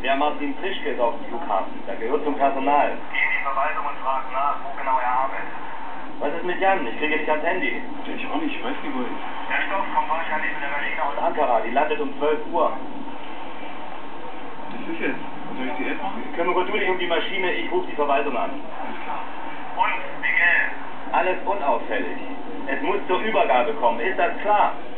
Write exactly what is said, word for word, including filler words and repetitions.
Der Martin Prischke ist auf dem Flughafen. Der gehört zum Personal. Geh in die Verwaltung und frag nach, wo genau er arbeitet. Was ist mit Jan? Ich kriege nicht ans Handy. Ja, ich auch nicht, ich weiß nicht, wo er ist. Der Stoff kommt wahrscheinlich mit der Maschine aus Ankara, die landet um zwölf Uhr. Was ist jetzt? Soll ich die App machen? Kümmere du dich um die Maschine, ich rufe die Verwaltung an. Alles klar. Und Miguel. Alles unauffällig. Es muss zur Übergabe kommen, ist das klar?